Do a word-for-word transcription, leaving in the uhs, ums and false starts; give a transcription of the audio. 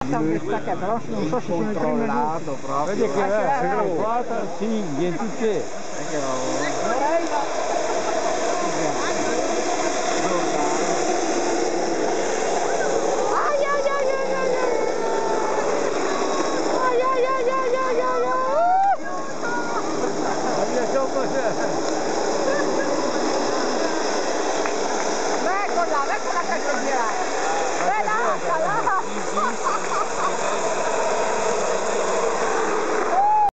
Questa che però non so se sono il primo controllato proprio. Vedi che è quattro, cinque, tutte. Eccola, eccola che girare. Beh, lasciala!